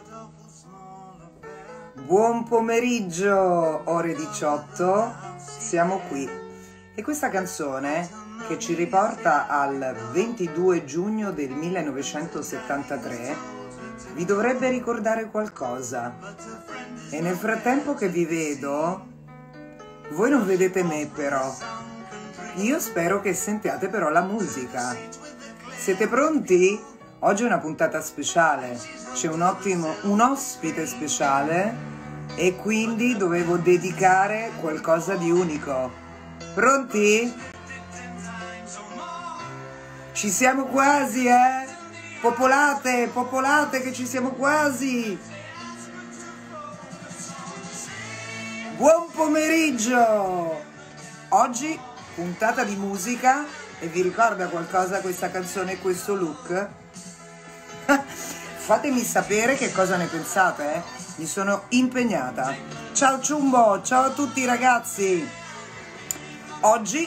Buon pomeriggio, ore 18, siamo qui. E questa canzone, che ci riporta al 22 giugno del 1973, vi dovrebbe ricordare qualcosa. E nel frattempo che vi vedo, voi non vedete me però. Io spero che sentiate però la musica. Siete pronti? Oggi è una puntata speciale, c'è un ospite speciale e quindi dovevo dedicare qualcosa di unico. Pronti? Ci siamo quasi, eh? Popolate, popolate che ci siamo quasi! Buon pomeriggio! Oggi puntata di musica e vi ricorda qualcosa questa canzone e questo look? Fatemi sapere che cosa ne pensate, eh? Mi sono impegnata. Ciao Ciumbo, ciao a tutti ragazzi! Oggi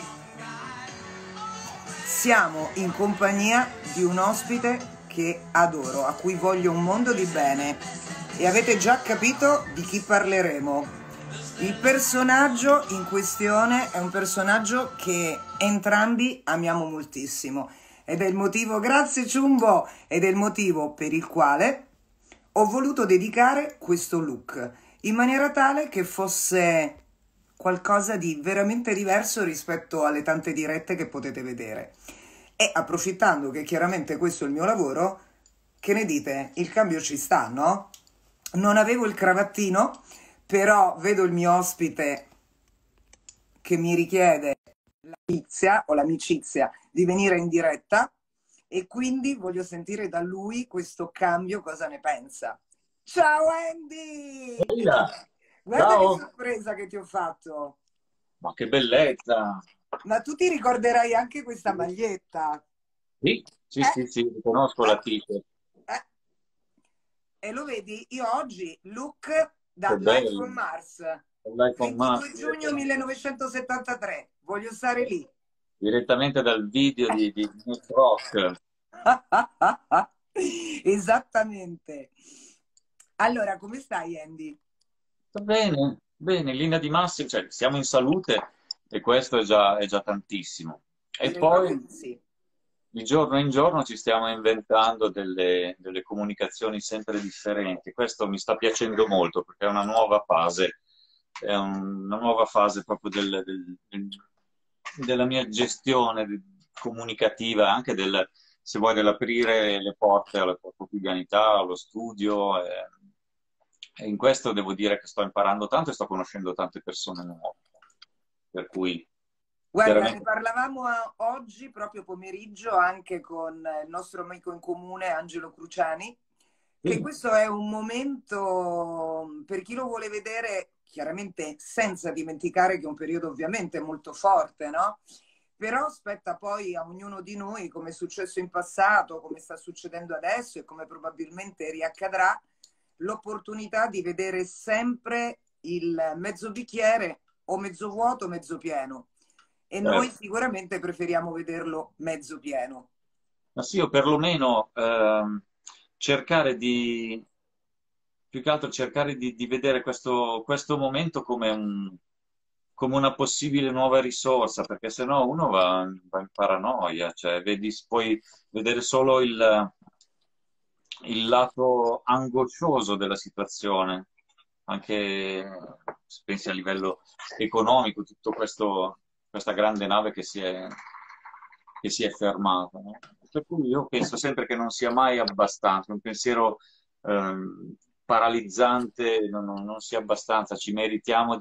siamo in compagnia di un ospite che adoro, a cui voglio un mondo di bene e avete già capito di chi parleremo. Il personaggio in questione è un personaggio che entrambi amiamo moltissimo ed è il motivo, grazie Ciumbo, ed è il motivo per il quale ho voluto dedicare questo look in maniera tale che fosse qualcosa di veramente diverso rispetto alle tante dirette che potete vedere. E approfittando che chiaramente questo è il mio lavoro, che ne dite? Il cambio ci sta, no? Non avevo il cravattino, però vedo il mio ospite che mi richiede l'amicizia di venire in diretta e quindi voglio sentire da lui questo cambio, cosa ne pensa. Ciao Andy! Eila, Guarda che ciao, sorpresa che ti ho fatto! ma che bellezza! Ma tu ti ricorderai anche questa maglietta? Sì, sì, Eh? sì, sì, conosco la t-shirt, Eh? E lo vedi, io oggi look che da Live from bello, Mars, l'iPhone Max 22 giugno 1973, voglio stare lì. direttamente dal video di Nick Rock. Esattamente. Allora, come stai, Andy? Sta bene, bene, in linea di massima, cioè siamo in salute e questo è già tantissimo. E Direi proprio poi di sì. di giorno in giorno ci stiamo inventando delle comunicazioni sempre differenti. Questo mi sta piacendo molto perché è una nuova fase, una nuova fase proprio della mia gestione comunicativa, anche se vuoi, dell'aprire le porte alla tua quotidianità, allo studio. E in questo devo dire che sto imparando tanto e sto conoscendo tante persone nuove. Per cui Guarda, ne veramente. parlavamo oggi, proprio pomeriggio, anche con il nostro amico in comune, Angelo Cruciani, che Sì. questo è un momento, per chi lo vuole vedere, chiaramente senza dimenticare che è un periodo ovviamente molto forte, no? Però spetta poi a ognuno di noi, come è successo in passato, come sta succedendo adesso e come probabilmente riaccadrà, l'opportunità di vedere sempre il mezzo bicchiere o mezzo vuoto o mezzo pieno. E noi Certo. sicuramente preferiamo vederlo mezzo pieno. Ma sì, o perlomeno cercare più che altro cercare di vedere questo momento come una possibile nuova risorsa, perché sennò uno va in paranoia, cioè puoi vedere solo il lato angoscioso della situazione, anche se pensi a livello economico, tutto questa grande nave che si è fermata, no? Per cui io penso sempre che non sia mai abbastanza, un pensiero paralizzante non sia abbastanza, ci meritiamo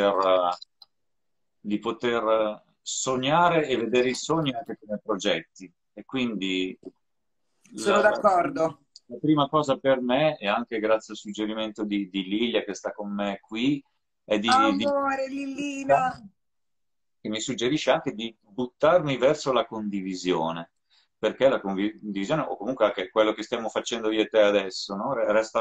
di poter sognare e vedere i sogni anche come progetti. E quindi Sono la, la- d'accordo. la prima cosa per me, e anche grazie al suggerimento di Lilia che sta con me qui, è Amore, Lillina. che mi suggerisce anche di buttarmi verso la condivisione, perché la condivisione, o comunque anche quello che stiamo facendo io e te adesso, no? Resta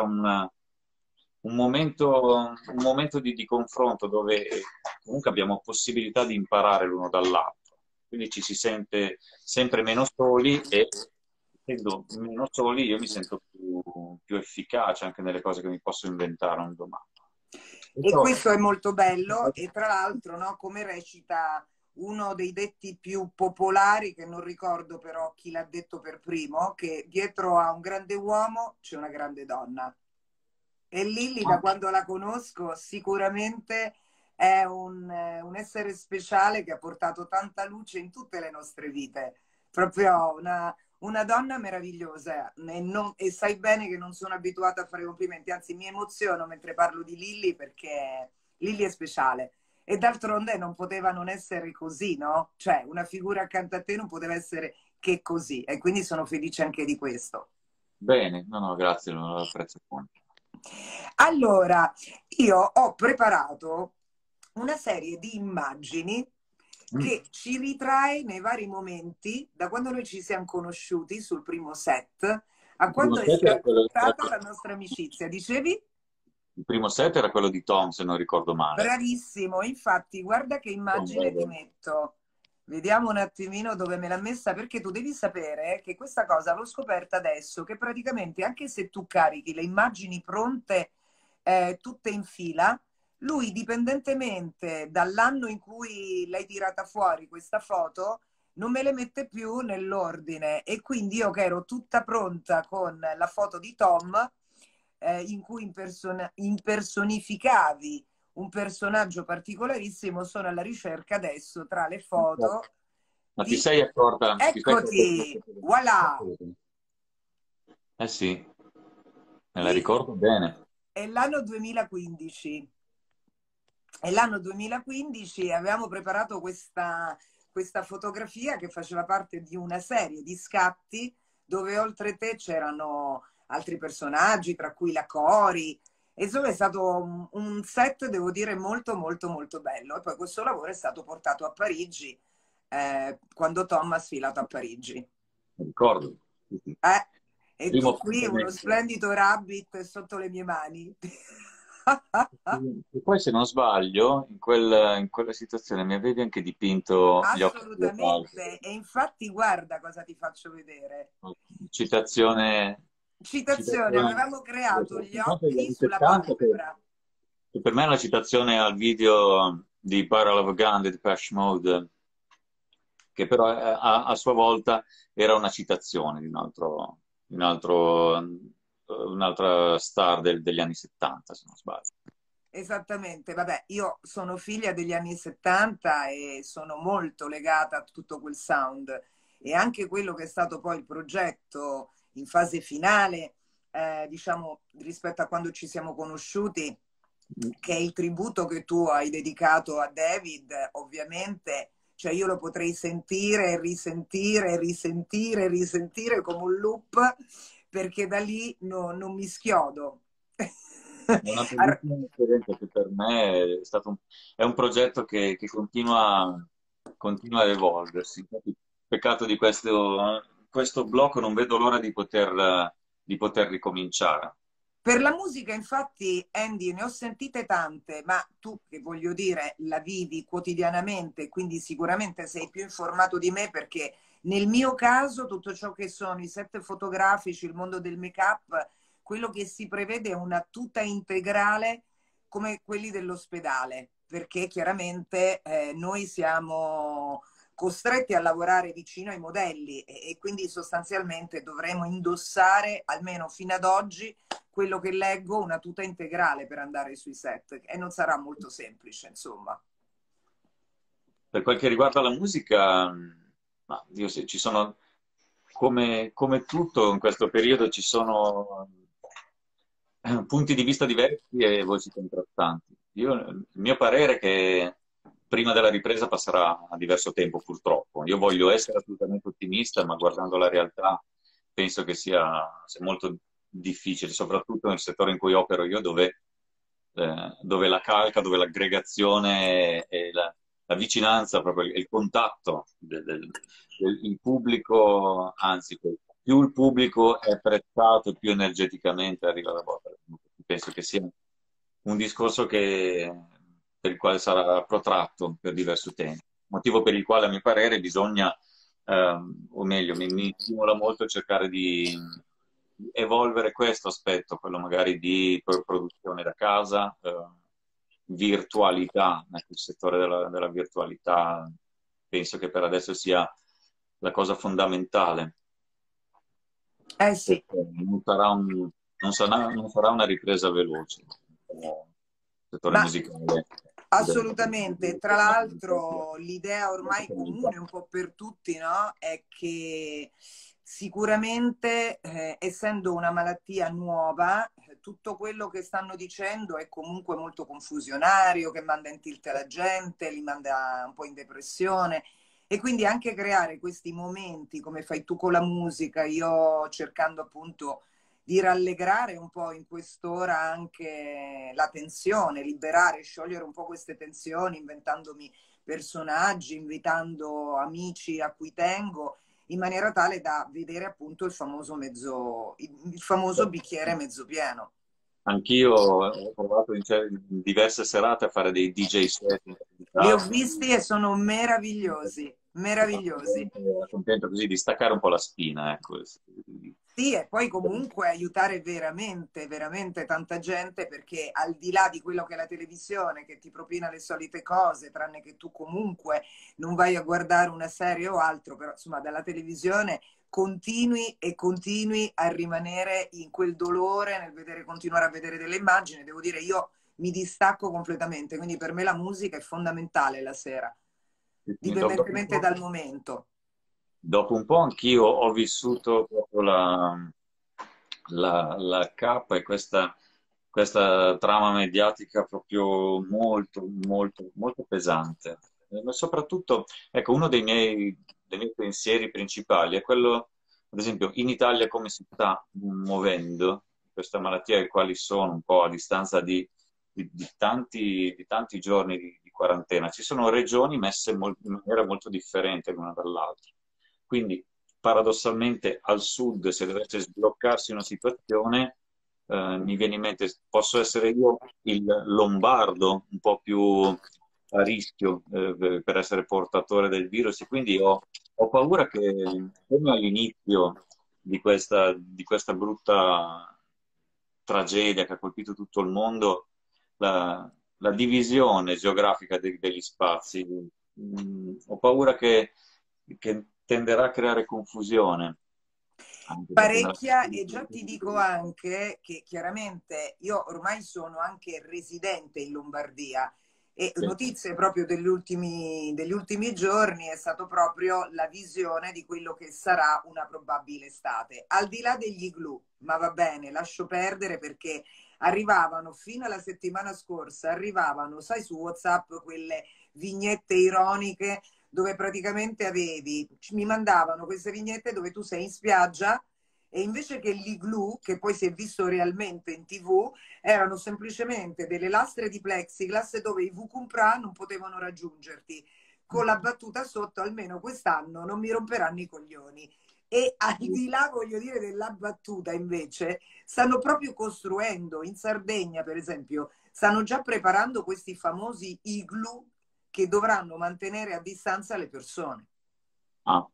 un momento di confronto dove comunque abbiamo possibilità di imparare l'uno dall'altro, quindi ci si sente sempre meno soli e essendo meno soli io mi sento più efficace anche nelle cose che mi posso inventare un domani. E questo è molto bello, e tra l'altro, no, come recita uno dei detti più popolari, che non ricordo però chi l'ha detto per primo, che dietro a un grande uomo c'è una grande donna. E Lilli, da quando la conosco, sicuramente è un essere speciale che ha portato tanta luce in tutte le nostre vite. Proprio una donna meravigliosa. E sai bene che non sono abituata a fare complimenti, anzi mi emoziono mentre parlo di Lilli, perché Lilli è speciale. E d'altronde non poteva non essere così, no? Cioè, una figura accanto a te non poteva essere che così. E quindi sono felice anche di questo. Bene, no, no, grazie, lo apprezzo molto. Allora, io ho preparato una serie di immagini che ci ritrae nei vari momenti, da quando noi ci siamo conosciuti sul primo set, a Il primo quando è set era quello, stata la nostra amicizia. Dicevi? il primo set era quello di Tom, se non ricordo male. Bravissimo, infatti, guarda che Tom, immagine ti metto. Vediamo un attimino dove me l'ha messa, perché tu devi sapere che questa cosa l'ho scoperta adesso, che praticamente anche se tu carichi le immagini pronte tutte in fila, lui, dipendentemente dall'anno in cui l'hai tirata fuori questa foto, non me le mette più nell'ordine. E quindi io, che ero tutta pronta con la foto di Tom, in cui impersonificavi un personaggio particolarissimo, sono alla ricerca adesso tra le foto ma ti di... sei accorta? Ti sei accorta Eccoti, voilà! Eh sì, me la Qui ricordo bene. è l'anno 2015. È l'anno 2015 e avevamo preparato questa fotografia che faceva parte di una serie di scatti dove oltre te c'erano altri personaggi, tra cui la Cori. E insomma è stato un set, devo dire, molto molto molto bello. E poi questo lavoro è stato portato a Parigi, quando Tom ha sfilato a Parigi. Mi ricordo. Sì, sì. E Primo tu qui uno appuntamento. splendido rabbit sotto le mie mani. E poi, se non sbaglio, in quella situazione mi avevi anche dipinto gli occhi sulle palpebre. Assolutamente. E infatti guarda cosa ti faccio vedere. Citazione, Citazione, citazione avevamo creato gli degli occhi anni sulla 70, palpebra. che per me è la citazione al video di Barrel of a Gun di Depeche Mode, che però a sua volta era una citazione di un'altra star degli anni 70, se non sbaglio. Esattamente, vabbè, io sono figlia degli anni 70 e sono molto legata a tutto quel sound, e anche quello che è stato poi il progetto in fase finale, diciamo, rispetto a quando ci siamo conosciuti, che è il tributo che tu hai dedicato a David, ovviamente, cioè io lo potrei sentire, risentire, risentire, risentire come un loop, perché da lì non mi schiodo. È una bellissima esperienza che per me è un progetto che continua ad evolversi. Infatti, peccato di questo blocco, non vedo l'ora di poter ricominciare. Per la musica, infatti, Andy, ne ho sentite tante, ma tu, che voglio dire, la vivi quotidianamente, quindi sicuramente sei più informato di me, perché nel mio caso tutto ciò che sono i set fotografici, il mondo del make-up, quello che si prevede è una tuta integrale come quelli dell'ospedale, perché chiaramente noi siamo costretti a lavorare vicino ai modelli, e quindi sostanzialmente dovremo indossare, almeno fino ad oggi, quello che leggo, una tuta integrale per andare sui set, e non sarà molto semplice, insomma. Per quel che riguarda la musica, ma io ci sono, come tutto in questo periodo, ci sono punti di vista diversi e voci contrastanti. Il mio parere è che prima della ripresa passerà a diverso tempo, purtroppo. Io voglio essere assolutamente ottimista, ma guardando la realtà penso che sia molto difficile, soprattutto nel settore in cui opero io, dove la calca, dove l'aggregazione e la vicinanza, proprio il contatto del pubblico, anzi, più il pubblico è prezzato, più energeticamente arriva la botta. Penso che sia un discorso per il quale sarà protratto per diverso tempo, motivo per il quale, a mio parere, bisogna, o meglio, mi stimola molto cercare evolvere questo aspetto, quello magari di produzione da casa, virtualità, ecco, il settore della virtualità penso che per adesso sia la cosa fondamentale, Eh sì. perché non sarà una ripresa veloce, il settore Ma musicale. assolutamente, tra l'altro l'idea ormai comune un po' per tutti, no? È che sicuramente, essendo una malattia nuova, tutto quello che stanno dicendo è comunque molto confusionario, che manda in tilt la gente, li manda un po' in depressione. E quindi anche creare questi momenti, come fai tu con la musica, io cercando appunto di rallegrare un po' in quest'ora anche la tensione, liberare, sciogliere un po' queste tensioni, inventandomi personaggi, invitando amici a cui tengo, in maniera tale da vedere appunto il famoso bicchiere mezzo pieno. Anch'io ho provato in diverse serate a fare dei DJ set in Li ho casa. visti e sono meravigliosi, meravigliosi. Sono contento così di staccare un po' la spina, ecco. Sì, e poi comunque aiutare veramente, veramente tanta gente perché al di là di quello che è la televisione, che ti propina le solite cose, tranne che tu comunque non vai a guardare una serie o altro, però insomma dalla televisione continui e continui a rimanere in quel dolore nel vedere, continuare a vedere delle immagini. Devo dire, io mi distacco completamente, quindi per me la musica è fondamentale la sera, dipendentemente dal momento. Dopo un po' anch'io ho vissuto proprio la K e questa trama mediatica proprio molto, molto, molto pesante. Ma soprattutto, ecco, uno dei miei pensieri principali è quello, ad esempio, in Italia come si sta muovendo questa malattia e quali sono un po' a distanza di tanti giorni di quarantena. Ci sono regioni messe in maniera molto differente l'una dall'altra. Quindi, paradossalmente, al sud, se dovesse sbloccarsi una situazione, mi viene in mente, posso essere io il lombardo un po' più a rischio per essere portatore del virus e quindi ho paura che, come all'inizio di questa brutta tragedia che ha colpito tutto il mondo, la divisione geografica degli spazi, ho paura che tenderà a creare confusione. Anche perché Parecchia, e già ti dico anche che chiaramente io ormai sono anche residente in Lombardia e Sì. notizie proprio degli ultimi giorni è stato proprio la visione di quello che sarà una probabile estate. Al di là degli igloo, ma va bene, lascio perdere perché arrivavano fino alla settimana scorsa, arrivavano, sai, su WhatsApp quelle vignette ironiche dove praticamente mi mandavano queste vignette dove tu sei in spiaggia e invece che l'igloo, che poi si è visto realmente in TV, erano semplicemente delle lastre di plexiglass dove i VCUMPRA non potevano raggiungerti, con la battuta sotto, almeno quest'anno non mi romperanno i coglioni. E al di là, voglio dire, della battuta, invece, stanno proprio costruendo in Sardegna, per esempio, stanno già preparando questi famosi igloo che dovranno mantenere a distanza le persone. Ah,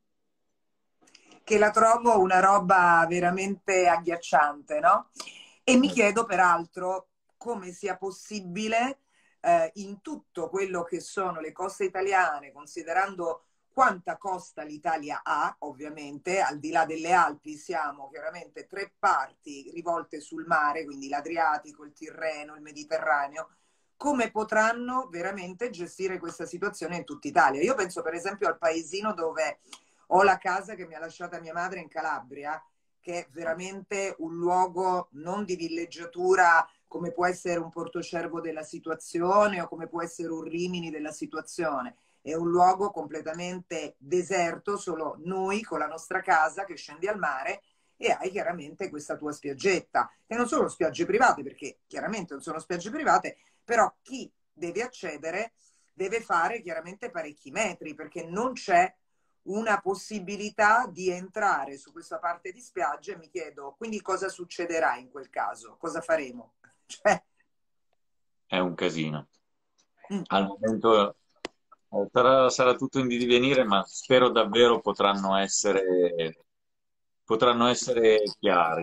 Che la trovo una roba veramente agghiacciante, no? E mi chiedo peraltro come sia possibile in tutto quello che sono le coste italiane, considerando quanta costa l'Italia ha, ovviamente, al di là delle Alpi siamo chiaramente tre parti rivolte sul mare, quindi l'Adriatico, il Tirreno, il Mediterraneo, come potranno veramente gestire questa situazione in tutta Italia. Io penso per esempio al paesino dove ho la casa che mi ha lasciata mia madre in Calabria, che è veramente un luogo non di villeggiatura come può essere un Portocervo della situazione o come può essere un Rimini della situazione. È un luogo completamente deserto, solo noi con la nostra casa che scendi al mare e hai chiaramente questa tua spiaggetta, che non sono spiagge private, perché chiaramente non sono spiagge private, però chi deve accedere deve fare chiaramente parecchi metri, perché non c'è una possibilità di entrare su questa parte di spiaggia e mi chiedo, quindi cosa succederà in quel caso? Cosa faremo? Cioè, è un casino. mm, Al momento sarà tutto in divenire, ma spero davvero potranno essere chiari.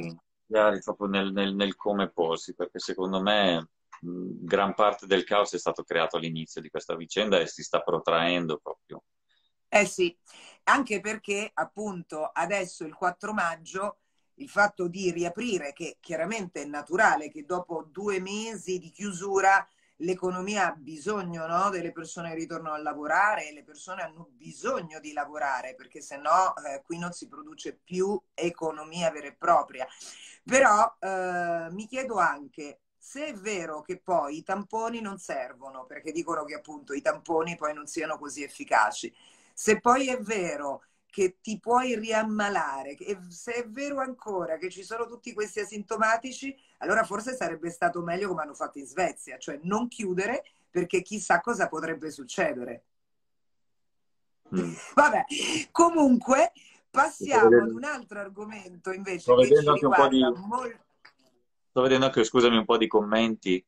chiari proprio nel come porsi, perché secondo me gran parte del caos è stato creato all'inizio di questa vicenda e si sta protraendo proprio. Eh sì, anche perché appunto adesso il 4 maggio il fatto di riaprire, che chiaramente è naturale che dopo 2 mesi di chiusura l'economia ha bisogno, no, delle persone che ritornano a lavorare e le persone hanno bisogno di lavorare perché se no qui non si produce più economia vera e propria. Però mi chiedo anche se è vero che poi i tamponi non servono, perché dicono che appunto i tamponi poi non siano così efficaci. Se poi è vero che ti puoi riammalare, e se è vero ancora che ci sono tutti questi asintomatici, allora forse sarebbe stato meglio come hanno fatto in Svezia, cioè non chiudere perché chissà cosa potrebbe succedere. Mm. Vabbè, comunque Sto passiamo ad vedendo, un altro argomento invece sto che vedendo ci anche un po' riguarda di, molto. sto vedendo anche, scusami, un po' di commenti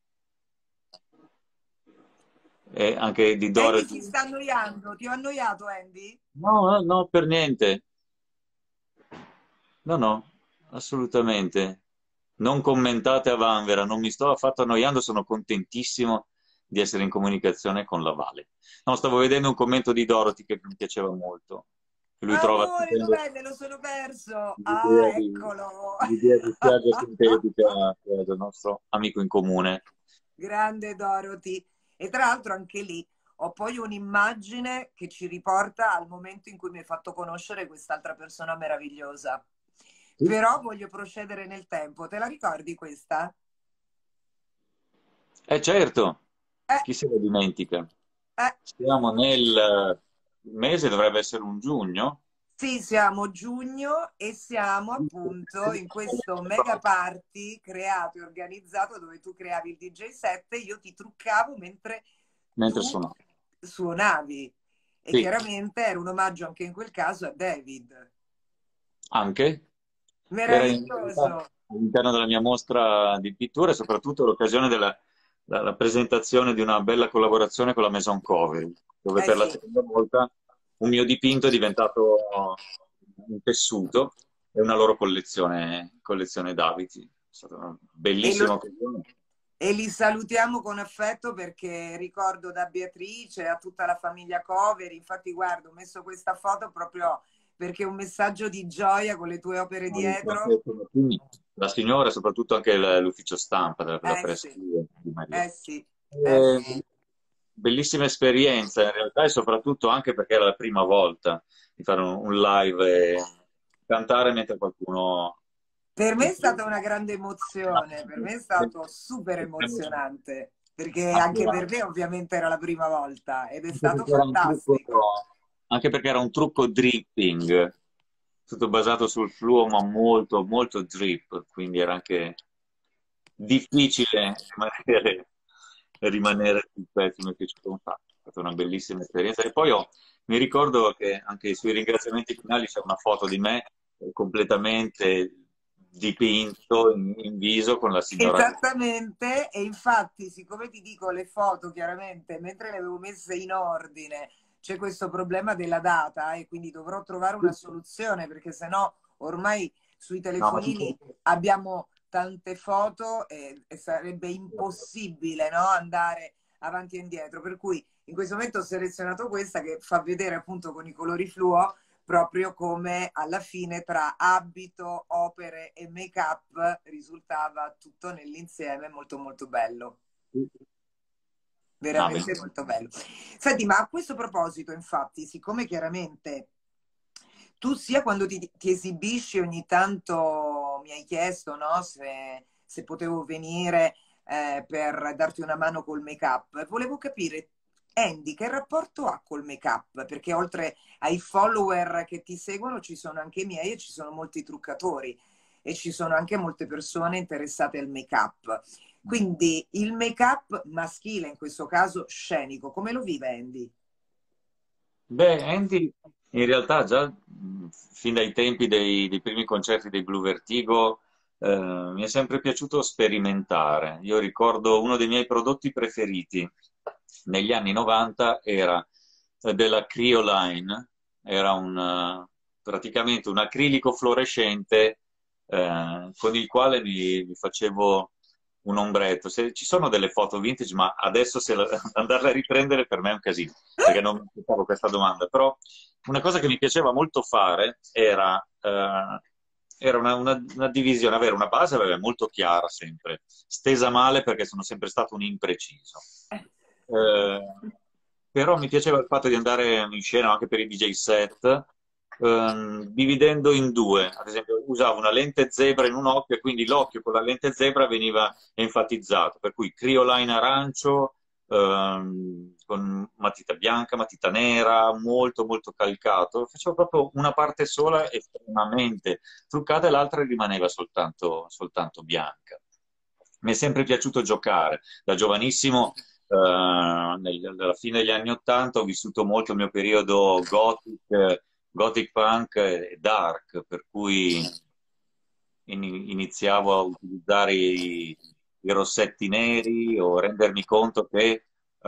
anche di Andy si Dorothy. sta annoiando, ti ho annoiato Andy? No, no, no, per niente. No, no, assolutamente. Non commentate a Vanvera, non mi sto affatto annoiando, sono contentissimo di essere in comunicazione con la Vale. No, stavo vedendo un commento di Dorothy che mi piaceva molto, che lui trova Amore, stupendo dov'è? Me lo sono perso. Ah, l'idea eccolo. l'idea di spiaggia sintetica del nostro amico in comune. Grande Dorothy. E tra l'altro anche lì ho poi un'immagine che ci riporta al momento in cui mi hai fatto conoscere quest'altra persona meravigliosa. Sì. Però voglio procedere nel tempo. Te la ricordi questa? Certo, Eh, chi se lo dimentica? eh. Siamo nel mese, dovrebbe essere un giugno. Sì, siamo giugno e siamo appunto in questo mega party creato e organizzato dove tu creavi il DJ set e io ti truccavo mentre Mentre tu suonavo. suonavi. E Sì, chiaramente era un omaggio anche in quel caso a David. anche. Era in realtà Meraviglioso. all'interno della mia mostra di pittura e soprattutto l'occasione della presentazione di una bella collaborazione con la Maison Covery, dove Eh per la sì. seconda volta un mio dipinto è diventato un tessuto e una loro collezione d'abiti. È stata una E, lo- bellissima occasione. e li salutiamo con affetto perché ricordo da Beatrice a tutta la famiglia Coveri. Infatti, guarda, ho messo questa foto proprio perché è un messaggio di gioia con le tue opere dietro. La signora e soprattutto anche l'ufficio stampa della Eh press sì, di Maria. sì, sì. Bellissima esperienza in realtà e soprattutto anche perché era la prima volta di fare un live e cantare mentre qualcuno... Per me è stata una grande emozione, per me è stato super emozionante, perché anche per me ovviamente era la prima volta ed è Anche stato perché era un trucco, fantastico. anche perché era un trucco dripping, tutto basato sul fluo, ma molto, molto drip, quindi era anche difficile rimanere sul pezzo, mi è piaciuto un sacco, è stata una bellissima esperienza. E poi mi ricordo che anche sui ringraziamenti finali c'è una foto di me completamente dipinto in viso con la signora. Esattamente, e infatti, siccome ti dico le foto, chiaramente, mentre le avevo messe in ordine, c'è questo problema della data e quindi dovrò trovare una soluzione perché sennò ormai sui No, ma telefonini abbiamo tante foto e sarebbe impossibile, no, andare avanti e indietro. Per cui in questo momento ho selezionato questa che fa vedere appunto con i colori fluo proprio come alla fine tra abito, opere e make-up risultava tutto nell'insieme molto molto bello, no, veramente molto bello. Senti, ma a questo proposito, infatti, siccome chiaramente tu sia quando ti esibisci ogni tanto mi hai chiesto, no, se potevo venire per darti una mano col make-up, volevo capire Andy, che rapporto ha col make-up? Perché oltre ai follower che ti seguono ci sono anche i miei e ci sono molti truccatori e ci sono anche molte persone interessate al make-up. Quindi il make-up maschile, in questo caso scenico, come lo vive Andy? beh, Andy in realtà già fin dai tempi dei primi concerti dei Blue Vertigo mi è sempre piaciuto sperimentare. Io ricordo uno dei miei prodotti preferiti negli anni 90 era della Crioline, era praticamente un acrilico fluorescente con il quale mi facevo un ombretto. Ci sono delle foto vintage, ma adesso andarle a riprendere per me è un casino, perché non mi aspettavo questa domanda. Però una cosa che mi piaceva molto fare era una divisione, avere una base vabbè, molto chiara sempre, stesa male perché sono sempre stato un impreciso. Eh, Però mi piaceva il fatto di andare in scena anche per i DJ set, dividendo in due. Ad esempio, usavo una lente zebra in un occhio e quindi l'occhio con la lente zebra veniva enfatizzato, per cui crioline arancio, con matita bianca, matita nera, molto molto calcato. Facevo proprio una parte sola estremamente truccata e l'altra rimaneva soltanto bianca. Mi è sempre piaciuto giocare. Da giovanissimo, alla fine degli anni Ottanta, ho vissuto molto il mio periodo gothic punk e dark, per cui iniziavo a utilizzare i rossetti neri o rendermi conto che,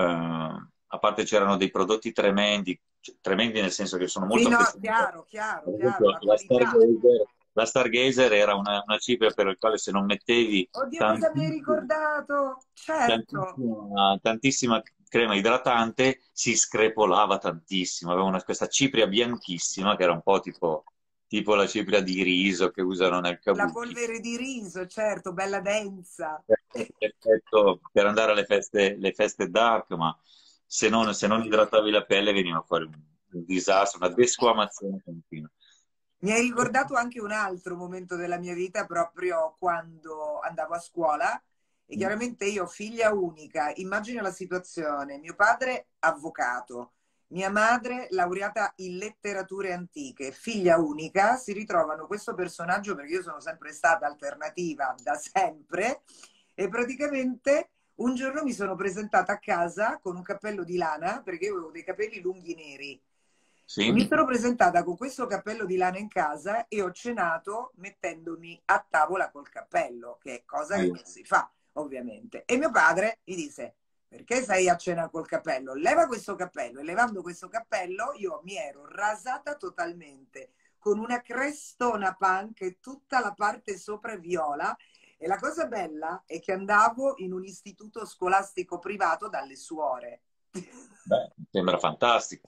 a parte c'erano dei prodotti tremendi, cioè, tremendi nel senso che sono Sì, molto no, affezionato. chiaro, chiaro, Per chiaro, esempio, la qualità. La Stargazer era una cipria per la quale se non mettevi Oddio, cosa mi hai tantissima, ricordato? Certo. tantissima crema idratante, si screpolava tantissimo. Aveva questa cipria bianchissima che era un po' tipo la cipria di riso che usano nel La kabuki. polvere di riso, certo, bella densa. Perfetto per andare le feste dark, ma se non idratavi la pelle veniva fuori un disastro, una desquamazione continua. Mi hai ricordato anche un altro momento della mia vita, proprio quando andavo a scuola. E chiaramente io, figlia unica, immagino la situazione. Mio padre, avvocato, mia madre, laureata in letterature antiche, figlia unica, si ritrovano questo personaggio perché io sono sempre stata alternativa da sempre. E praticamente un giorno mi sono presentata a casa con un cappello di lana perché io avevo dei capelli lunghi neri. E mi Sì? sono presentata con questo cappello di lana in casa e ho cenato mettendomi a tavola col cappello, che è cosa che non si fa, ovviamente. E mio padre mi disse: perché sei a cena col cappello? Leva questo cappello. E levando questo cappello io mi ero rasata totalmente con una crestona punk e tutta la parte sopra viola. E la cosa bella è che andavo in un istituto scolastico privato dalle suore. Beh, sembra fantastico.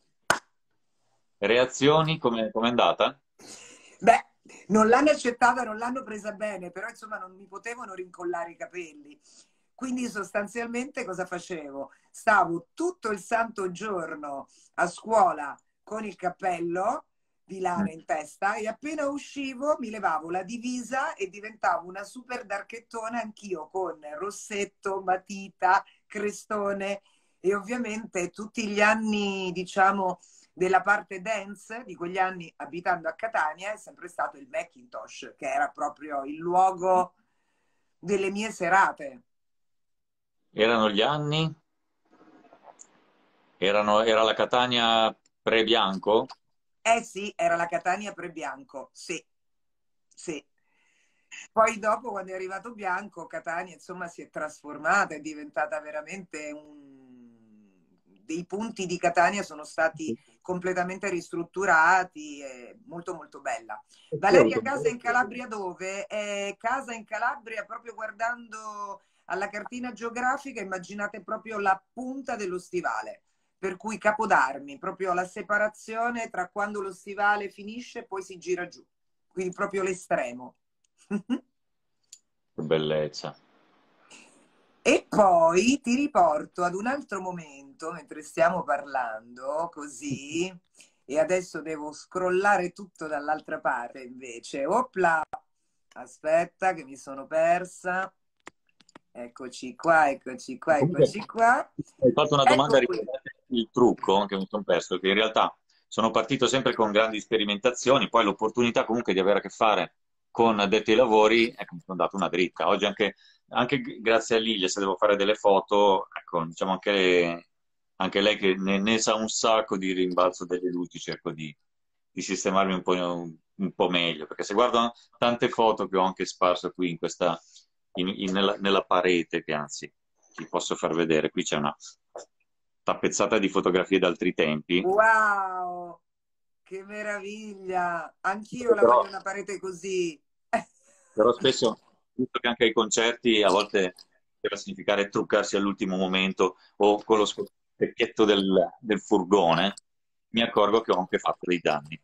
Reazioni, come è andata? Beh, non l'hanno accettata, non l'hanno presa bene, però insomma non mi potevano rincollare i capelli. Quindi sostanzialmente cosa facevo? Stavo tutto il santo giorno a scuola con il cappello di lana in testa e appena uscivo mi levavo la divisa e diventavo una super darchettona anch'io con rossetto, matita, crestone e ovviamente tutti gli anni, diciamo, della parte dance di quegli anni abitando a Catania è sempre stato il Macintosh, che era proprio il luogo delle mie serate. Erano gli anni? Era la Catania pre-bianco? Eh sì, era la Catania pre-Bianco, sì, sì. Poi dopo, quando è arrivato Bianco, Catania, insomma, si è trasformata, è diventata veramente dei punti di Catania sono stati completamente ristrutturati, è molto molto bella. Io ho Valeria, avuto casa in Calabria dove? È casa in Calabria, proprio guardando alla cartina geografica, immaginate proprio la punta dello stivale, per cui Capodarmi, proprio la separazione tra quando lo stivale finisce e poi si gira giù, quindi proprio l'estremo. che bellezza. E poi ti riporto ad un altro momento, mentre stiamo parlando, così, e adesso devo scrollare tutto dall'altra parte invece. Opla, aspetta che mi sono persa. Eccoci qua, eccoci qua, Comunque, eccoci qua. hai fatto una domanda Ecco qui. riguardante il trucco che mi sono perso, che in realtà sono partito sempre con grandi sperimentazioni, poi l'opportunità comunque di avere a che fare con addetti ai lavori, ecco, mi sono dato una dritta. Oggi anche grazie a Lilia, se devo fare delle foto, ecco, diciamo anche lei che ne sa un sacco di rimbalzo delle luci, cerco di sistemarmi un po' meglio, perché se guardo tante foto che ho anche sparso qui nella parete, che anzi ti posso far vedere, qui c'è una tappezzata di fotografie d'altri tempi, Wow, che meraviglia! Anch'io la però voglio una parete così. Però spesso, visto che anche ai concerti a volte deve significare truccarsi all'ultimo momento o con lo specchietto del furgone, mi accorgo che ho anche fatto dei danni.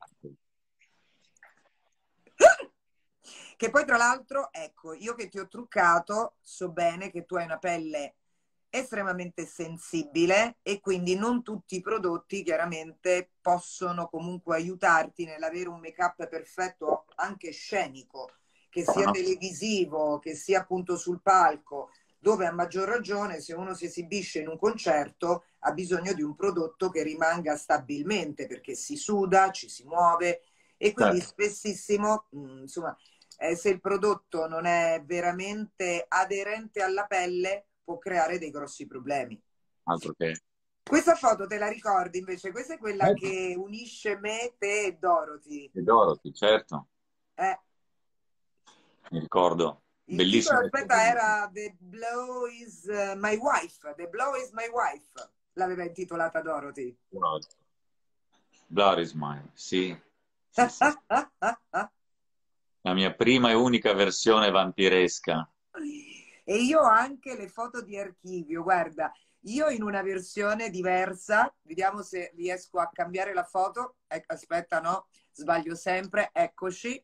Che poi tra l'altro, ecco, io che ti ho truccato, so bene che tu hai una pelle estremamente sensibile e quindi non tutti i prodotti chiaramente possono comunque aiutarti nell'avere un make-up perfetto anche scenico, che sia No? televisivo, che sia appunto sul palco, dove a maggior ragione se uno si esibisce in un concerto ha bisogno di un prodotto che rimanga stabilmente perché si suda, ci si muove e quindi Certo, spessissimo, insomma, se il prodotto non è veramente aderente alla pelle, può creare dei grossi problemi. altro che... Questa foto te la ricordi invece? Questa è quella Eh, che unisce me, te e Dorothy. e Dorothy, certo, Eh, mi ricordo. il titolo, Bellissimo. aspetta, era The Blow is My Wife. The Blow is My Wife. L'aveva intitolata Dorothy. Blood is mine, sì, sì, sì, sì. La mia prima e unica versione vampiresca. E io ho anche le foto di archivio, guarda, io in una versione diversa, vediamo se riesco a cambiare la foto. Ecco, aspetta, no, sbaglio sempre, eccoci,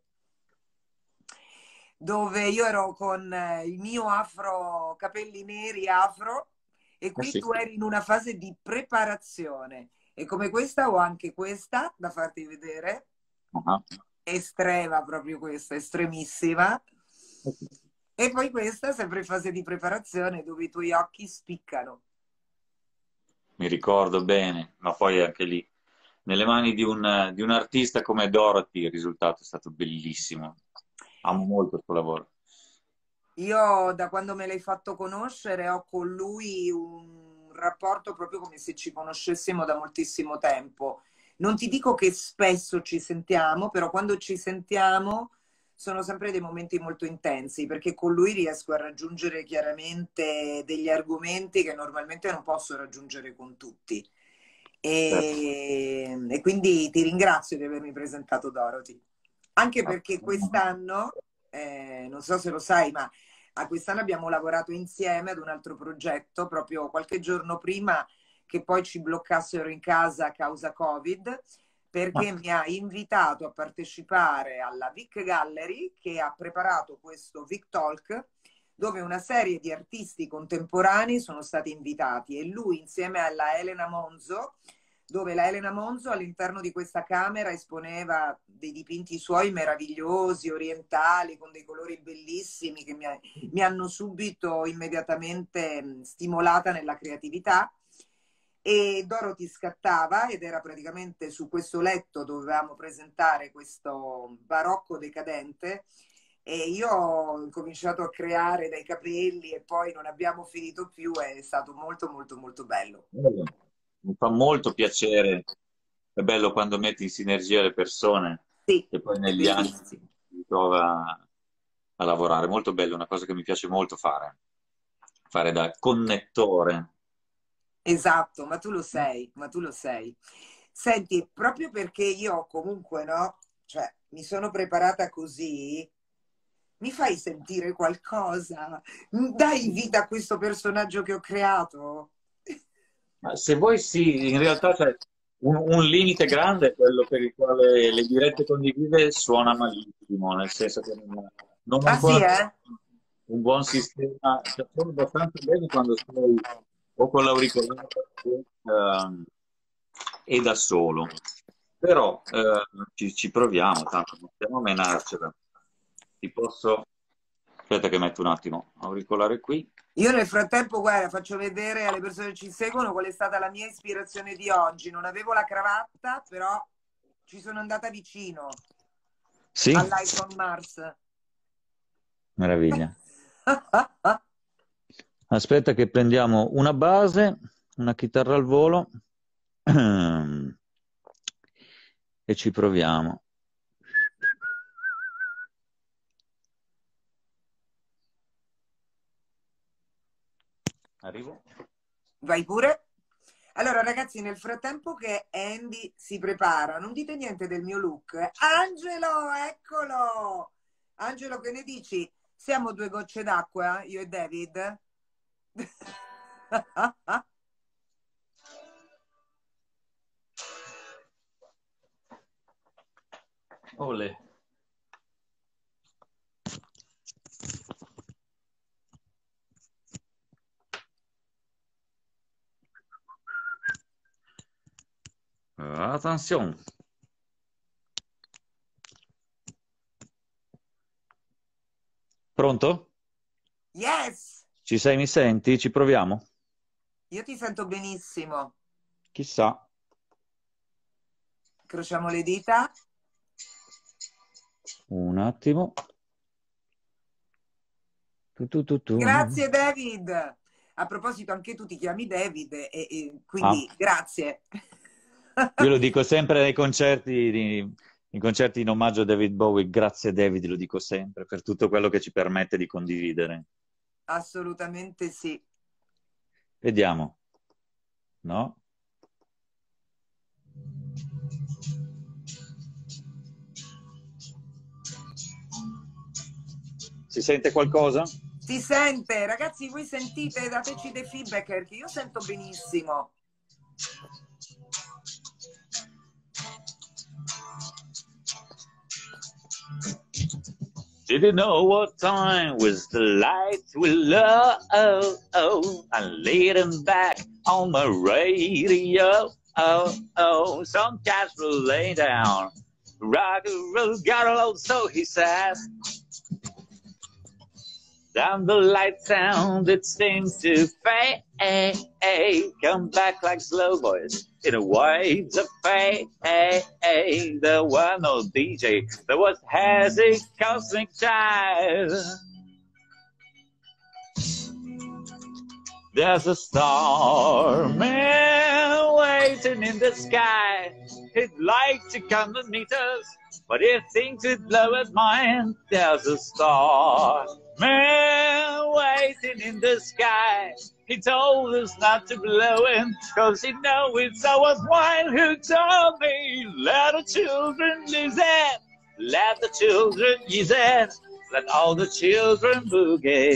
dove io ero con il mio afro, capelli neri afro, e qui Sì. tu eri in una fase di preparazione. E come questa ho anche questa da farti vedere, Ah. estrema proprio questa, estremissima. E poi questa sempre in fase di preparazione dove i tuoi occhi spiccano. Mi ricordo bene, ma poi anche lì, nelle mani di un artista come Dorothy, il risultato è stato bellissimo. Amo molto il suo lavoro. Io da quando me l'hai fatto conoscere ho con lui un rapporto proprio come se ci conoscessimo da moltissimo tempo. Non ti dico che spesso ci sentiamo, però quando ci sentiamo sono sempre dei momenti molto intensi, perché con lui riesco a raggiungere chiaramente degli argomenti che normalmente non posso raggiungere con tutti. Certo. E quindi ti ringrazio di avermi presentato Dorothy. Anche perché quest'anno, non so se lo sai, ma a quest'anno abbiamo lavorato insieme ad un altro progetto proprio qualche giorno prima che poi ci bloccassero in casa a causa Covid, perché mi ha invitato a partecipare alla Vic Gallery che ha preparato questo Vic Talk dove una serie di artisti contemporanei sono stati invitati e lui insieme alla Elena Monzo, dove la Elena Monzo all'interno di questa camera esponeva dei dipinti suoi meravigliosi, orientali, con dei colori bellissimi che mi hanno subito immediatamente stimolata nella creatività. E Dorothy scattava ed era praticamente su questo letto dovevamo presentare questo barocco decadente e io ho cominciato a creare dai capelli e poi non abbiamo finito più, è stato molto molto molto bello. Mi fa molto piacere, è bello quando metti in sinergia le persone Sì, e poi è negli anni bellissimo. si trova a lavorare. Molto bello, è una cosa che mi piace molto fare, fare da connettore. Esatto, ma tu lo sei, ma tu lo sei. Senti, proprio perché io comunque no, cioè mi sono preparata così, mi fai sentire qualcosa? Dai vita a questo personaggio che ho creato? Ma se vuoi sì, in realtà c'è un limite grande, è quello per il quale le dirette condivise suona malissimo, nel senso che non ho Ah sì, ancora eh? un buon sistema, cioè, sono abbastanza bene quando sei o con l'auricolare e da solo, però ci proviamo, tanto non stiamo a menarcela. Ti posso... Aspetta che metto un attimo auricolare qui. Io nel frattempo, guarda, faccio vedere alle persone che ci seguono qual è stata la mia ispirazione di oggi. Non avevo la cravatta, però ci sono andata vicino Sì, all'iPhone Mars. meraviglia. Aspetta che prendiamo una base, una chitarra al volo e ci proviamo. Arrivo? Vai pure. Allora, ragazzi, nel frattempo che Andy si prepara, non dite niente del mio look. Angelo, eccolo! Angelo, che ne dici? Siamo due gocce d'acqua, io e David? Ole. Attenzione. Pronto? Yes! Ci sei, mi senti? Ci proviamo? Io ti sento benissimo. Chissà. Incrociamo le dita. Un attimo. Tu. Grazie David. A proposito, anche tu ti chiami David e quindi Ah, grazie. io lo dico sempre nei concerti, in concerti in omaggio a David Bowie. Grazie David, lo dico sempre, per tutto quello che ci permette di condividere. Assolutamente sì. Vediamo. No? Si sente qualcosa? Si sente, ragazzi, voi sentite, dateci dei feedback perché io sento benissimo. Didn't know what time was the lights were low. I laid them back on my radio. Some cats will lay down. Rock and roll got a load, so he said. Down the lights sound, it seems to fade. Come back like slow boys in a waves of fade. There was no DJ, there was hazy cosmic jive. There's a star man waiting in the sky. He'd like to come and meet us, but he thinks it'd blow his mind. There's a star man waiting in the sky. He told us not to blow him, cause he know it's our wine. Who told me, let the children listen, let the children use it, let all the children boogie.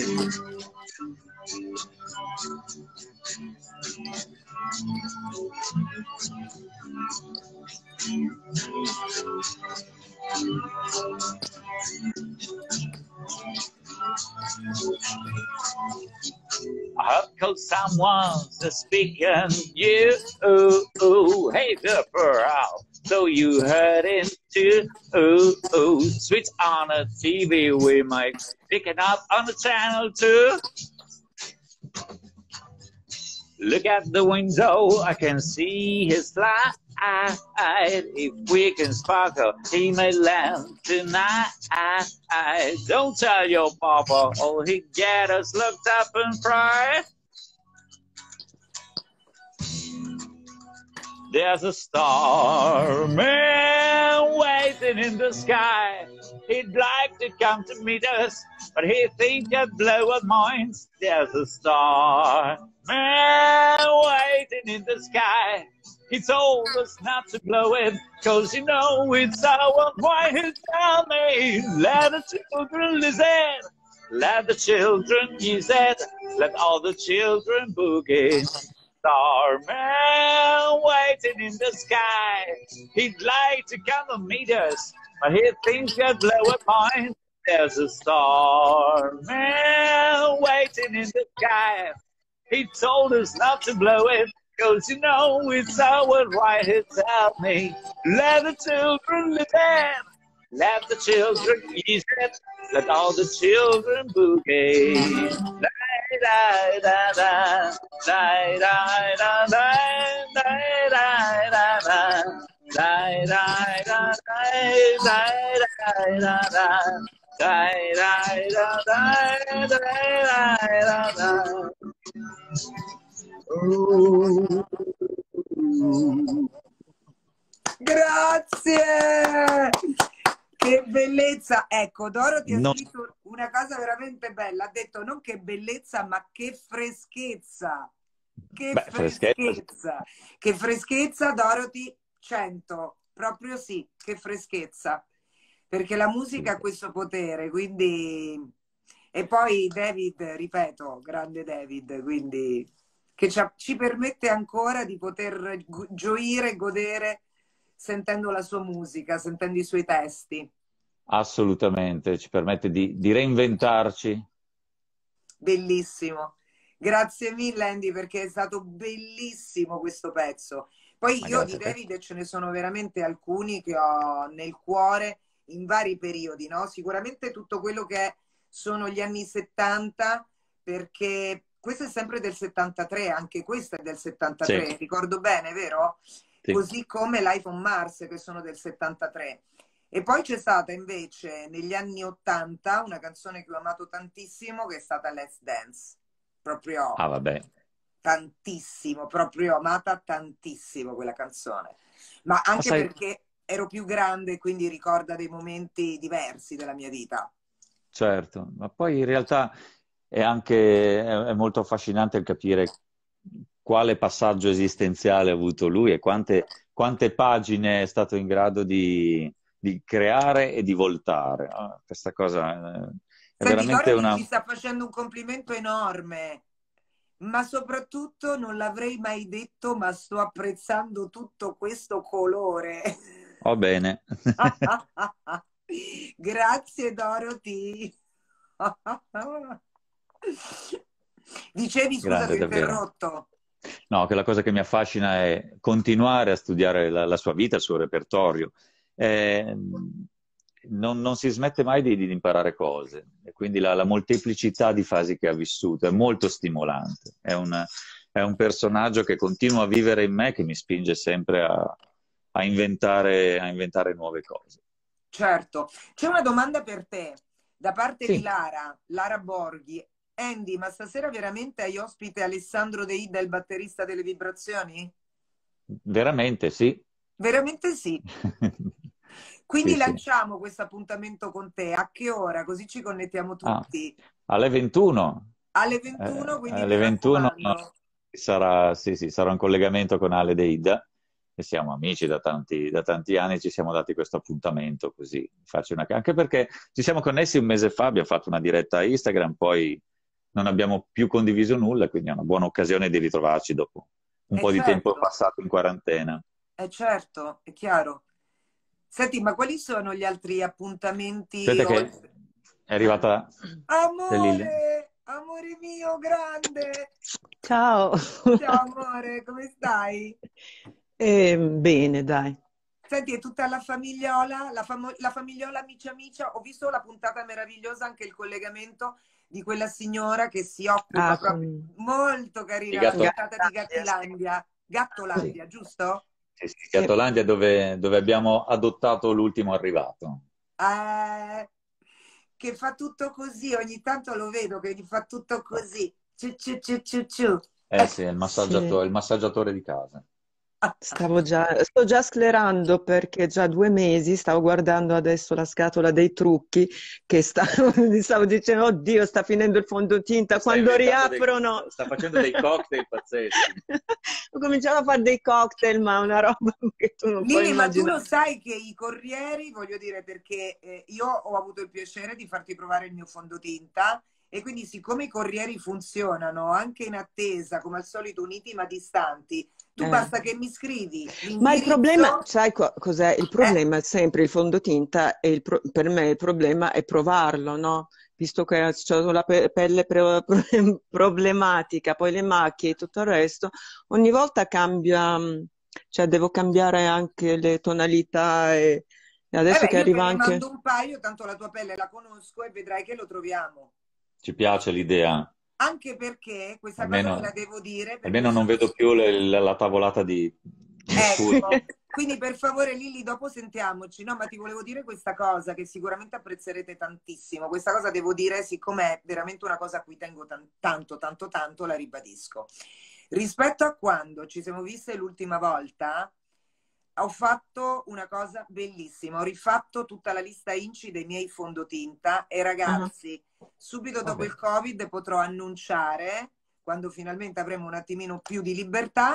I heard cause someone's speaking you. Hey, the pearl. So you heard it too. Switch on the TV, we might pick it up on the channel too. Look at the window, I can see his light. If we can sparkle, he may land tonight. Don't tell your papa, or he get us looked up and fried. There's a star man waiting in the sky. He'd like to come to meet us, but he think I'd blow our minds. There's a star man waiting in the sky. He told us not to blow it, cause you know it's our why he tell me. Let the children listen, let the children use it, let all the children boogie. Star man waiting in the sky. He'd like to come and meet us, but he thinks he'd blow a mind. There's a star man waiting in the sky. He told us not to blow it, cause you know it's our right. He tell me, let the children listen, let the children use it, let all the children boogie. Da da da da da da da da da da da. Grazie! Che bellezza! Ecco, Doro ti ha No. scritto una cosa veramente bella. Ha detto non che bellezza, ma che freschezza! Che Beh, freschezza! Che freschezza, Dorothy 100. Proprio sì, che freschezza. perché la musica ha Assolutamente. questo potere, quindi... E poi David, ripeto, grande David, quindi che ci permette ancora di poter gioire e godere sentendo la sua musica, sentendo i suoi testi. Assolutamente, ci permette di reinventarci. Bellissimo. Grazie mille Andy perché è stato bellissimo questo pezzo. Poi Ma io di grazie a te. David ce ne sono veramente alcuni che ho nel cuore in vari periodi, no? Sicuramente tutto quello che sono gli anni 70, perché questo è sempre del 73, anche questo è del Sì, 73, ricordo bene, vero? sì. Così come Life on Mars che sono del 73. E poi c'è stata invece negli anni 80 una canzone che ho amato tantissimo che è stata Let's Dance. Proprio Ah, vabbè. tantissimo, proprio amata tantissimo quella canzone. Ma Ma anche sai, perché ero più grande e quindi ricorda dei momenti diversi della mia vita. certo, ma poi in realtà è anche è molto affascinante il capire quale passaggio esistenziale ha avuto lui e quante pagine è stato in grado di creare e di voltare. Ah, questa cosa è Senti, veramente Dorothy una... ci sta facendo un complimento enorme, ma soprattutto non l'avrei mai detto, ma sto apprezzando tutto questo colore. Va bene. Grazie Dorothy. Dicevi, scusa, ti Grande, ho davvero. interrotto. No, che la cosa che mi affascina è continuare a studiare la sua vita, il suo repertorio. Eh, non si smette mai di imparare cose e quindi la molteplicità di fasi che ha vissuto è molto stimolante. È un personaggio che continua a vivere in me, che mi spinge sempre a inventare nuove cose. Certo, c'è una domanda per te da parte di Sì, Lara, Lara Borghi. Andy, ma stasera veramente hai ospite Alessandro De Ida, il batterista delle vibrazioni? veramente sì. Veramente sì. Sì, Quindi sì. lanciamo questo appuntamento con te. A che ora? Così ci connettiamo Ah, tutti. alle 21. Alle 21, quindi mi Alle 21 raccomando. sarà, sì, sì, sarà un collegamento con Ale Deida, e siamo amici da tanti anni, ci siamo dati questo appuntamento così, anche perché ci siamo connessi un mese fa, abbiamo fatto una diretta a Instagram, poi non abbiamo più condiviso nulla, quindi è una buona occasione di ritrovarci dopo un po' di tempo Certo, passato in quarantena. certo, è chiaro. Senti, ma quali sono gli altri appuntamenti Aspetta che oltre? è arrivata Dalila. Amore, amore mio grande. Ciao. Ciao amore, come stai? Bene, dai. Senti, è tutta la famigliola, la famigliola amici amicia. Ho visto la puntata meravigliosa, anche il collegamento di quella signora che si occupa Ah, proprio, molto Di carina, la Gatto... puntata di Gattandia, sì. Gattilandia, Sì. Gattolandia, giusto? Sì, sì, Sì. Gattolandia dove abbiamo adottato l'ultimo arrivato. Eh, che fa tutto così, ogni tanto lo vedo che gli fa tutto così. Ciu, ciu, ciu, ciu, ciu. Eh sì, è Sì. il massaggiatore di casa. Sto già sclerando perché già 2 mesi stavo guardando adesso la scatola dei trucchi che mi stavo dicendo, oddio, sta finendo il fondotinta, Sta quando inventando riaprono... sta facendo dei cocktail pazzeschi. Ho cominciato a fare dei cocktail, ma una roba che tu non puoi Lili, ma tu lo immaginare. sai che i corrieri, voglio dire, perché io ho avuto il piacere di farti provare il mio fondotinta e quindi siccome i corrieri funzionano anche in attesa, come al solito uniti ma distanti, tu Eh. basta che mi scrivi Ma il problema, l'indirizzo. sai cos'è? Il Eh, problema è sempre il fondotinta e per me il problema è provarlo, no? Visto che ho la pelle problematica, poi le macchie e tutto il resto, ogni volta cambia, cioè devo cambiare anche le tonalità e adesso beh, che io te arriva ne anche... mando un paio, tanto la tua pelle la conosco e vedrai che lo troviamo. Ci piace l'idea, Anche perché questa cosa te la almeno, devo dire perché almeno non sono... vedo più la tavolata di Mercurio. Ecco, quindi per favore Lilli, dopo sentiamoci, no? Ma ti volevo dire questa cosa che sicuramente apprezzerete tantissimo. Questa cosa devo dire, siccome è veramente una cosa a cui tengo tanto, tanto, tanto, la ribadisco. Rispetto a quando ci siamo viste l'ultima volta, ho fatto una cosa bellissima. Ho rifatto tutta la lista INCI dei miei fondotinta e Ah, ragazzi, subito Va dopo il bene. Covid potrò annunciare, quando finalmente avremo un attimino più di libertà,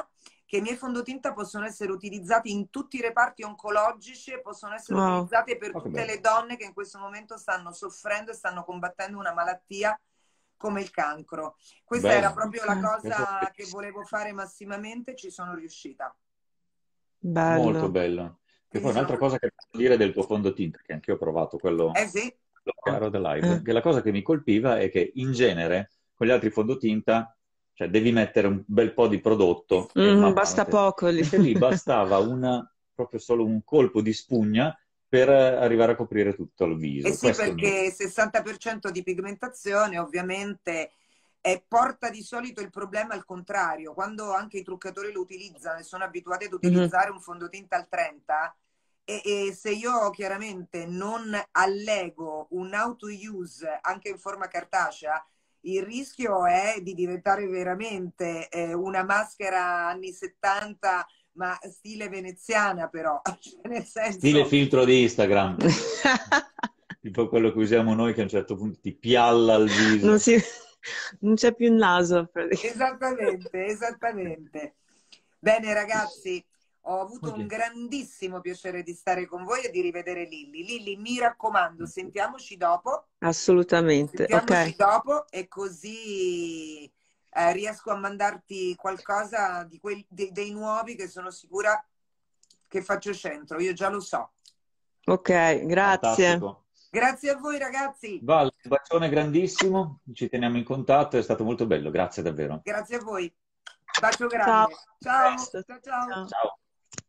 che i miei fondotinta possono essere utilizzati in tutti i reparti oncologici e possono essere Wow. utilizzati per Oh, che tutte bello. le donne che in questo momento stanno soffrendo e stanno combattendo una malattia come il cancro. Questa era Bello. proprio la Ok. Questo è cosa che bellissimo. volevo fare massimamente, ci sono riuscita. Molto Bello. bello. E Quindi poi sono un'altra cosa che posso dire del tuo fondotinta, che anch'io ho provato, quello, eh sì, quello chiaro Eh. dell'Ive, che la cosa che mi colpiva è che in genere con gli altri fondotinta, cioè devi mettere un bel po' di prodotto e man mano Basta che... poco lì. Mentre lì bastava proprio solo un colpo di spugna per arrivare a coprire tutto il eh viso. sì, Questo mi... perché 60% di pigmentazione ovviamente porta di solito il problema al contrario. Quando anche i truccatori lo utilizzano e sono abituati ad Mhm. utilizzare un fondotinta al 30, e se io chiaramente non allego un auto-use anche in forma cartacea, il rischio è di diventare veramente una maschera anni 70, ma stile veneziana però, cioè, nel Stile senso... filtro di Instagram, tipo quello che usiamo noi che a un certo punto ti pialla il Non viso. si... non c'è più il naso. Esattamente, esattamente. Bene ragazzi, ho avuto un Ok. grandissimo piacere di stare con voi e di rivedere Lilli. Lilli, mi raccomando, Assolutamente. sentiamoci Ok, dopo e così riesco a mandarti qualcosa di dei nuovi che sono sicura che faccio centro, io già lo so. ok, grazie. Fantastico. Grazie a voi ragazzi, Val, un bacione grandissimo, ci teniamo in contatto, è stato molto bello, grazie davvero. grazie a voi. Bacio Ciao, grande. a Ciao, presto. ciao, ciao. Ciao. Ciao.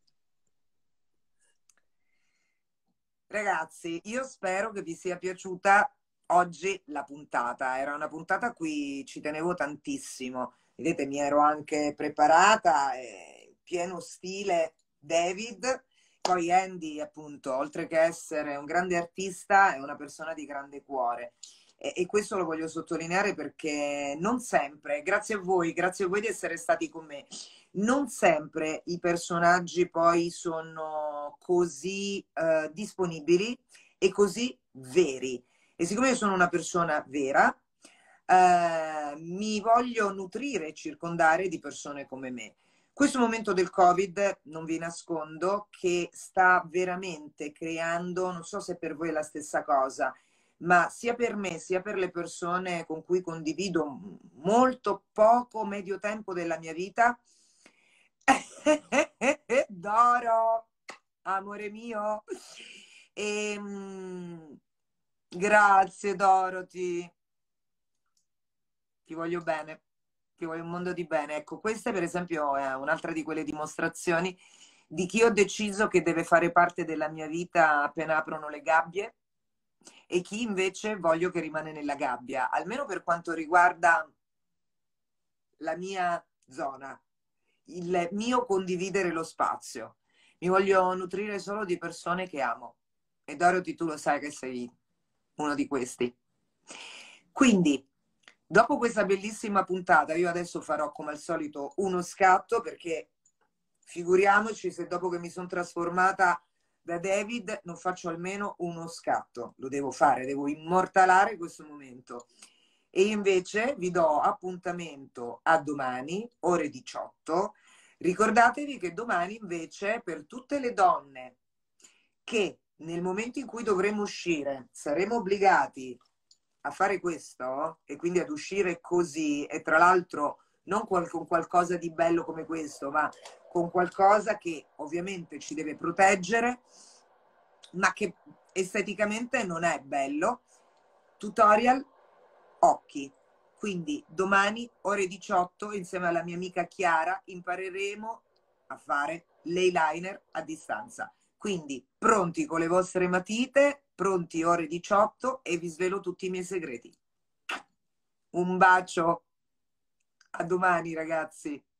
Ragazzi, io spero che vi sia piaciuta oggi la puntata. Era una puntata a cui ci tenevo tantissimo. Vedete, mi ero anche preparata, pieno stile David. Poi Andy, appunto, oltre che essere un grande artista, è una persona di grande cuore. E questo lo voglio sottolineare perché non sempre, grazie a voi di essere stati con me. Non sempre i personaggi poi sono così disponibili e così veri. E siccome io sono una persona vera, mi voglio nutrire e circondare di persone come me. Questo momento del Covid, non vi nascondo, che sta veramente creando, non so se per voi è la stessa cosa, ma sia per me sia per le persone con cui condivido molto poco, medio tempo della mia vita, Doro, amore mio. E, grazie Dorothy, ti voglio bene, ti voglio un mondo di bene. Ecco, questa per esempio è un'altra di quelle dimostrazioni di chi ho deciso che deve fare parte della mia vita appena aprono le gabbie e chi invece voglio che rimane nella gabbia, almeno per quanto riguarda la mia zona, il mio condividere lo spazio. Mi voglio nutrire solo di persone che amo. E Dorothy, tu lo sai che sei uno di questi. Quindi, dopo questa bellissima puntata, io adesso farò come al solito uno scatto, perché figuriamoci se dopo che mi sono trasformata da David non faccio almeno uno scatto. Lo devo fare, devo immortalare questo momento. E invece vi do appuntamento a domani, ore 18. Ricordatevi che domani invece per tutte le donne che nel momento in cui dovremo uscire saremo obbligati a fare questo e quindi ad uscire così e tra l'altro non con qualcosa di bello come questo, ma con qualcosa che ovviamente ci deve proteggere, ma che esteticamente non è bello. Tutorial occhi. Quindi domani ore 18 insieme alla mia amica Chiara impareremo a fare l'eyeliner a distanza. Quindi pronti con le vostre matite, pronti ore 18 e vi svelo tutti i miei segreti. Un bacio, a domani ragazzi.